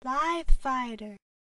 Live fighter.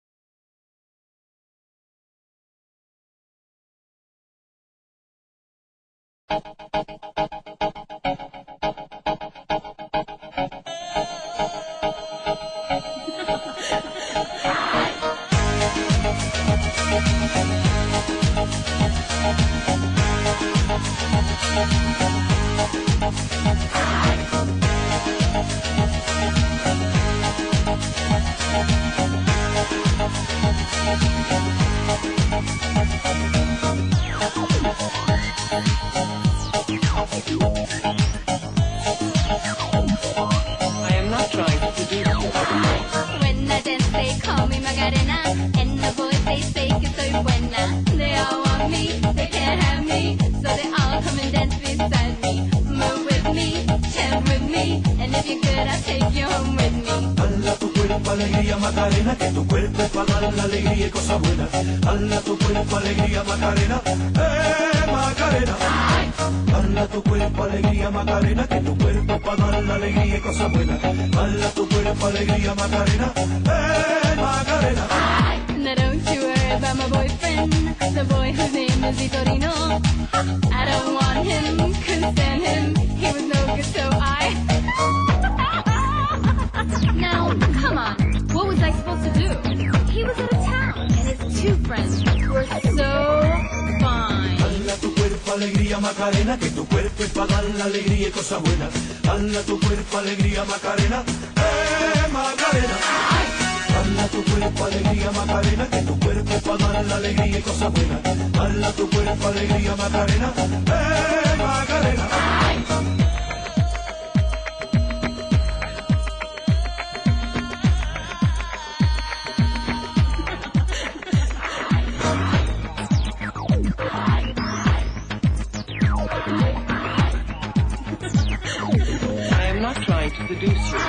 I am not trying to seduce you. When I dance, they call me Macarena, and the boys they say que soy buena. They all want me, they can't have me, so they all come and dance beside me. Move with me, chant with me, and if you're good, I'll take you home with me. Hala tu cuerpo alegría Macarena, que tu cuerpo es para dar la alegría y cosas buenas. Hala tu cuerpo alegría Macarena, Macarena. Hala tu cuerpo alegría Macarena, que tu cuerpo es para dar la alegría y cosas buenas. Hala tu cuerpo alegría Macarena, Macarena. Now don't you worry about my boyfriend, the boy whose name is Vitorino. I don't want him, couldn't stand him, he was no good, so I... Now, come on, what was I supposed to do? He was out of town, and his two friends were so fine. Hala tu cuerpo alegría Macarena, que tu cuerpo es para dar la alegría y cosas buenas. Hala tu cuerpo alegría Macarena, Macarena. Hala tu cuerpo alegría Macarena, que tu cuerpo es para dar la alegría y cosas buenas. Hala tu cuerpo alegría Macarena, Macarena. I am not trying to seduce you.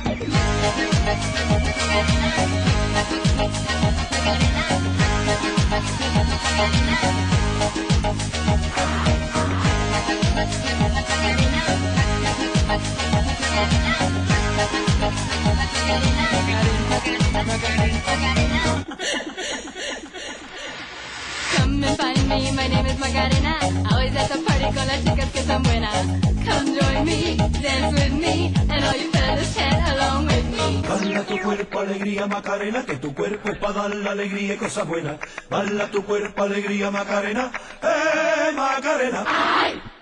Come and find me, my name is Macarena. Always at the party con las chicas que son buenas. Come join me, dance with me, and all you fellas chant along with me. Hala tu cuerpo alegría Macarena, que tu cuerpo es para dar la alegría y cosas buenas. Hala tu cuerpo alegría Macarena, Macarena.